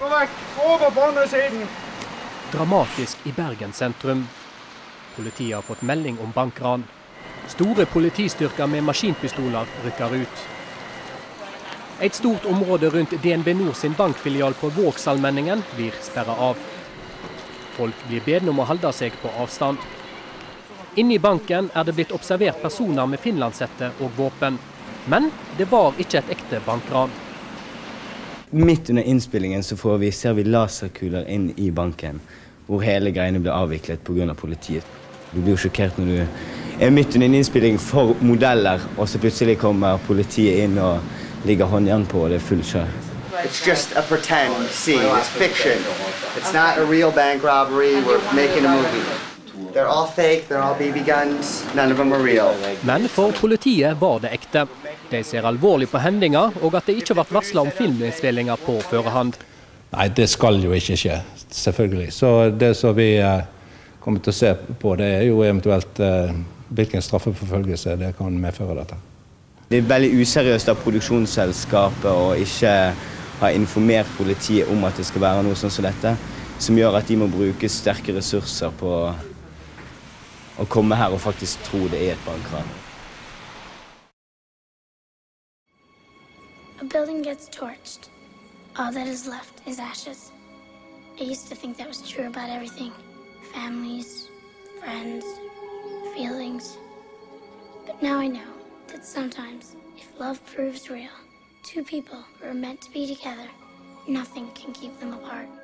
Gå vekk! Over på andre siden! Dramatisk i Bergen sentrum. Politiet har fått melding om bankran. Store politistyrker med maskinpistoler rykker ut. Et stort område rundt DNB Nord sin bankfilial på Vågsalmenningen blir sperret av. Folk blir bedt om å holde seg på avstand. Inne i banken er det blitt observert personer med finlandshette og våpen. Men det var ikke et ekte bankran. Midt under innspillingen så ser vi laserkuler inn i banken, hvor hele greiene blir avviklet på grunn av politiet. Du blir jo sjokkert når du er midt under en innspilling for modeller, og så plutselig kommer politiet inn og ligger håndjern på, og det er full kjør. It's just a pretend scene, it's fiction. It's not a real bank robbery, we're making a movie. They're all fake, they're all BB guns, none of them are real. Men for politiet var det ekte. De ser alvorlig på hendinga, og at det ikke ble varslet om filminnspillinger på førehånd. Nei, det skal jo ikke skje, selvfølgelig. Så det som vi kommer til å se på, det er jo eventuelt hvilken straffeforfølgelse det kan medføre dette. Det er veldig useriøst av produksjonsselskapet å ikke ha informert politiet om at det skal være noe sånn som dette, som gjør at de må bruke sterke ressurser på å komme her og faktisk tro det er et bankran. A building gets torched. All that is left is ashes. I used to think that was true about everything. Families, friends, feelings. But now I know that sometimes, if love proves real, two people who are meant to be together, nothing can keep them apart.